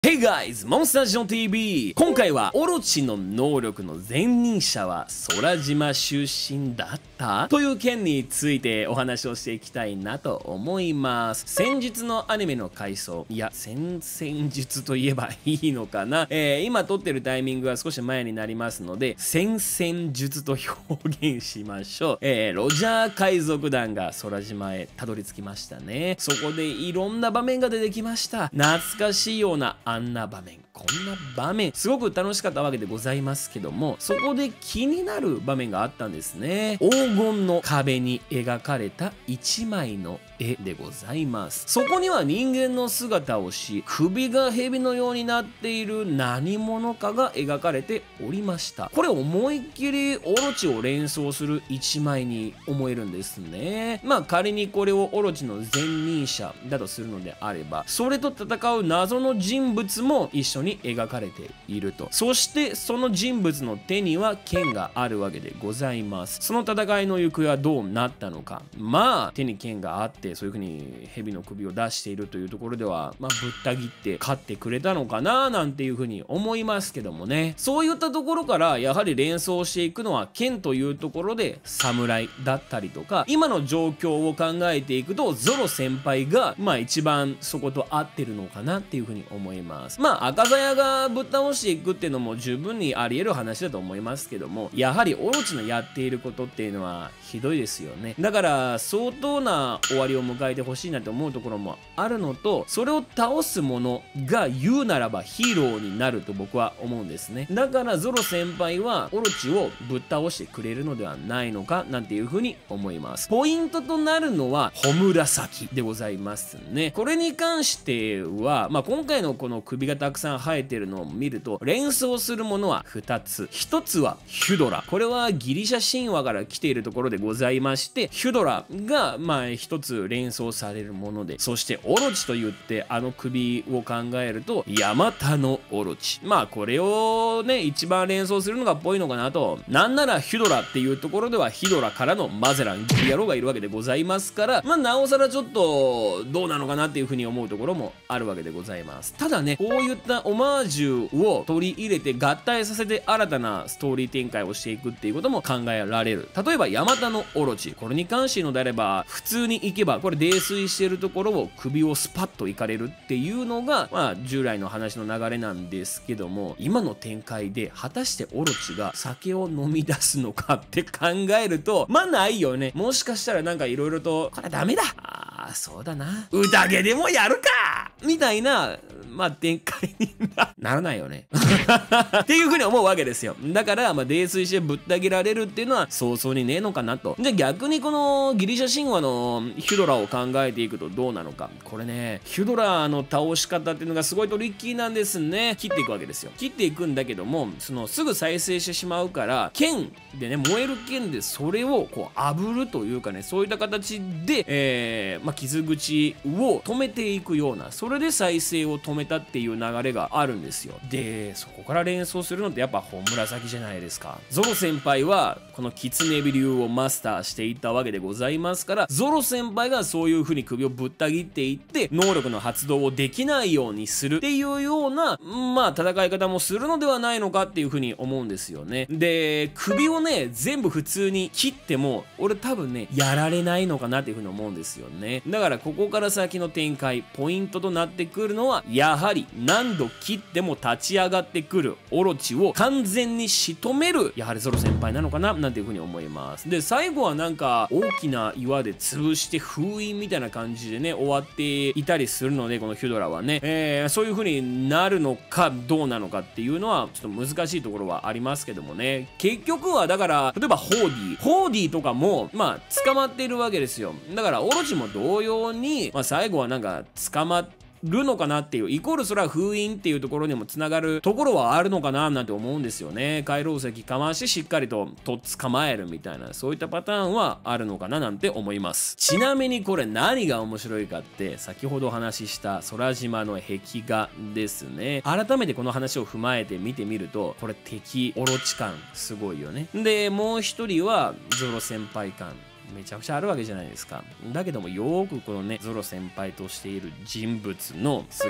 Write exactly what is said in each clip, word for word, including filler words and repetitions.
Hey guys! モンスタージョン ティーブイ! 今回はオロチの能力の前任者は空島出身だったという件についてお話をしていきたいなと思います。先日のアニメの回想、いや、先々日と言えばいいのかな、えー、今撮ってるタイミングは少し前になりますので、先々術と表現しましょう。えー、ロジャー海賊団が空島へたどり着きましたね。そこでいろんな場面が出てきました。懐かしいようなあんな場面、こんな場面、すごく楽しかったわけでございますけども、そこで気になる場面があったんですね。黄金の壁に描かれた一枚の絵でございます。そこには人間の姿をし、首が蛇のようになっている何者かが描かれておりました。これ思いっきりオロチを連想する一枚に思えるんですね。まあ仮にこれをオロチの前任者だとするのであれば、それと戦う謎の人物も一緒に描かれていると。そしてその人物の手には剣があるわけでございます。その戦いの行方はどうなったのか。まあ手に剣があってそういう風に蛇の首を出しているというところでは、まあぶった切って勝ってくれたのかななんていう風に思いますけどもね。そういったところからやはり連想していくのは剣というところで侍だったりとか、今の状況を考えていくとゾロ先輩がまあ一番そこと合ってるのかなっていう風に思います。まあ赤鞘がぶっ倒していくっていうのも十分にあり得る話だと思いますけども、やはりオロチのやっていることっていうのはひどいですよね。だから相当な終わりを迎えてほしいなと思うところもあるのと、それを倒す者が言うならばヒーローになると僕は思うんですね。だからゾロ先輩はオロチをぶっ倒してくれるのではないのかなんていうふうに思います。ポイントとなるのは穂紫でございますね。これに関しては、まあ、今回のこの首がたくさん生えてるのを見ると連想するものはふたつ。ひとつはヒュドラ。これはギリシャ神話から来ているところでございまして、ヒュドラがまあひとつ連想されるもので、そしてオロチと言ってあの首を考えるとヤマタノオロチ。まあこれをね一番連想するのがっぽいのかなと。なんならヒュドラっていうところではヒドラからのマゼランギリ野郎がいるわけでございますから、まあなおさらちょっとどうなのかなっていうふうに思うところもあるわけでございます。ただね、こういったオマージュを取り入れて合体させて新たなストーリー展開をしていくっていうことも考えられる。例えばヤマタノオロチ、これに関してのであれば普通に行けばこれ泥酔してるところを首をスパッといかれるっていうのがまあ従来の話の流れなんですけども、今の展開で果たしてオロチが酒を飲み出すのかって考えるとまあないよね。もしかしたらなんか色々とこれダメだ、あーそうだな、宴でもやるかみたいなまあ展開にならないよねっていう風に思うわけですよ。だからまあ泥酔してぶった切られるっていうのは早々にねえのかなと。じゃあ逆にこのギリシャ神話のヒュドラを考えていくとどうなのか。これね、ヒュドラの倒し方っていうのがすごいトリッキーなんですね。切っていくわけですよ。切っていくんだけども、そのすぐ再生してしまうから剣でね、燃える剣でそれをこう炙るというかね、そういった形で、えーまあ、傷口を止めていくような、それで再生を止めたっていう流れがあるんですよ。でそこから連想するのってやっぱ穂紫じゃないですか。ゾロ先輩はこの狐火流をマスターしていったわけでございますから、ゾロ先輩がそういう風に首をぶった切っていって能力の発動をできないようにするっていうようなまあ戦い方もするのではないのかっていう風に思うんですよね。で首をね全部普通に切っても俺多分ねやられないのかなっていう風に思うんですよね。だからここから先の展開ポイントとなってくるのはやはり何度切っても立ち上がってくるオロチを完全に仕留めるやはりゾロ先輩なのかななんていう風に思います。で最後はなんか大きな岩で潰して封印みたいな感じでね終わっていたりするので、このヒュドラはね、えー、そういう風になるのかどうなのかっていうのはちょっと難しいところはありますけどもね。結局はだから例えばホーディホーディとかもまあ捕まっているわけですよ。だからオロチも同様に、まあ、最後はなんか捕まってるのかなっていう、イコールそれは封印っていうところにもつながるところはあるのかななんて思うんですよね。回廊石かましてしっかりととっ捕まえるみたいな、そういったパターンはあるのかななんて思います。ちなみにこれ何が面白いかって、先ほどお話しした空島の壁画ですね。改めてこの話を踏まえて見てみると、これ敵オロチ感すごいよね。でもう一人はゾロ先輩感めちゃくちゃあるわけじゃないですか。だけどもよーくこのねゾロ先輩としている人物の姿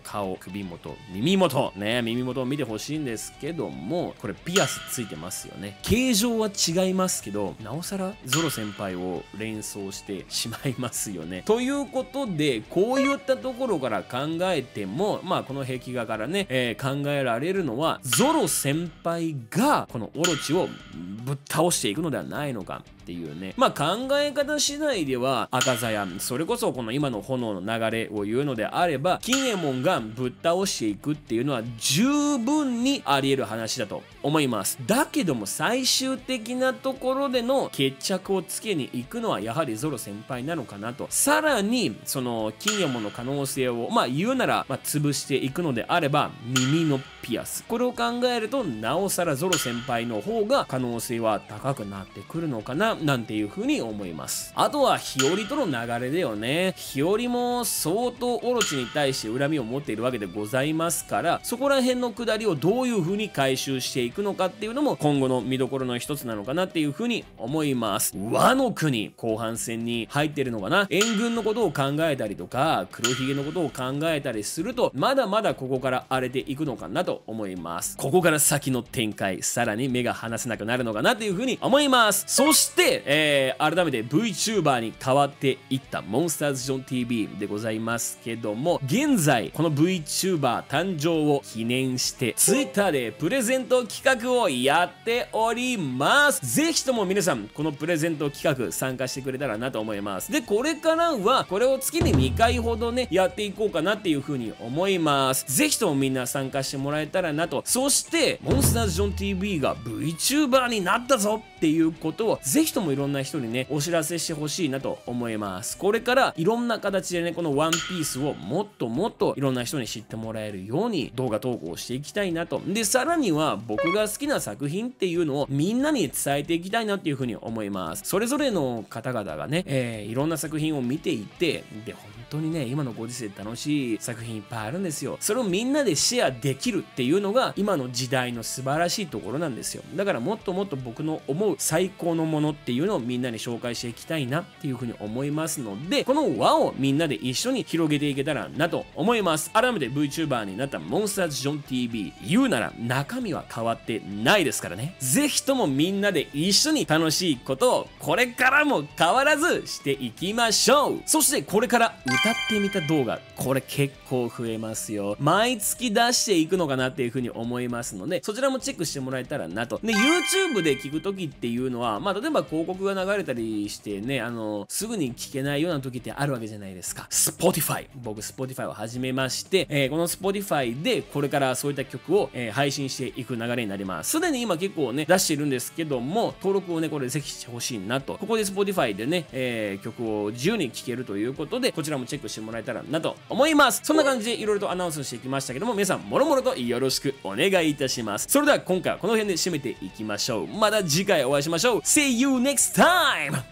顔、首元、耳元ね、耳元を見てほしいんですけども、これピアスついてますよね。形状は違いますけど、なおさらゾロ先輩を連想してしまいますよね。ということで、こういったところから考えても、まあこの壁画からね、えー、考えられるのは、ゾロ先輩がこのオロチをぶっ倒していくのではないのかっていうね。まあ考え方次第では、赤座や、それこそこの今の炎の流れを言うのであれば、金右衛門がぶっ倒していくっていうのは十分にあり得る話だと思います。だけども最終的なところでの決着をつけに行くのはやはりゾロ先輩なのかなと。さらに、その金右衛門の可能性を、まあ言うなら、まあ、潰していくのであれば、耳のピアス。これを考えると、なおさらゾロ先輩の方が可能性は高くなってくるのかな、なんていうふうに思います。あとは、日和との流れだよね。日和も相当オロチに対して恨みを持っているわけでございますから、そこら辺のくだりをどういう風に回収していくのかっていうのも今後の見どころの一つなのかなっていう風に思います。和の国後半戦に入ってるのかな。援軍のことを考えたりとか、黒ひげのことを考えたりすると、まだまだここから荒れていくのかなと思います。ここから先の展開、さらに目が離せなくなるのかなっていう風に思います。そして、えー、改めて VTuber に変わっていったモンスターズジョン ティーブイ でございますけども、現在この VTuber 誕生を記念して Twitter でプレゼント企画をやっております。ぜひとも皆さんこのプレゼント企画参加してくれたらなと思います。で、これからはこれを月ににかいほどねやっていこうかなっていう風に思います。ぜひともみんな参加してもらえたらなと。そしてモンスターズジョン ティーブイ が VTuber になったぞっていうことをぜひともいろんな人にねお知らせしてほしいなと思います。これからいろんな形でねこのワンピースをもっともっといろんな人に知ってもらえるように動画投稿していきたいなと。で、さらには僕が好きな作品っていうのをみんなに伝えていきたいなっていうふうに思います。それぞれの方々がね、えー、いろんな作品を見ていて、で、本当にね、今のご時世楽しい作品いっぱいあるんですよ。それをみんなでシェアできるっていうのが今の時代の素晴らしいところなんですよ。だからもっともっと僕の思う最高のものっていうのをみんなに紹介していきたいなっていうふうに思いますので、この輪をみんなで一緒に広げていけたらなと思います。改めて VTuber になったモンスターズジョン ティーブイ、 言うなら中身は変わってないですからね。ぜひともみんなで一緒に楽しいことをこれからも変わらずしていきましょう。そしてこれから歌ってみた動画、これ結構増えますよ。毎月出していくのかなっていうふうに思いますので、そちらもチェックしてもらえたらなと。で、YouTube で聞くときっていうのは、まあ例えば広告が流れたりしてね、あのすぐに聞けないような時ってあるわけじゃないですか。Spotify、僕 Spotify を始めまして、えー、この Spotify でこれからそういった曲を、えー、配信していく流れになります。すでに今結構ね出してるんですけども、登録をねこれぜひしてほしいなと。ここで Spotify でね、えー、曲を自由に聴けるということで、こちらもチェックしてもらえたらなと思います。そんな感じでいろいろとアナウンスしていきましたけども、皆さんもろもろとよろしくお願いいたします。それでは今回はこの辺で締めていきましょう。また次回お会いしましょう。See you next time!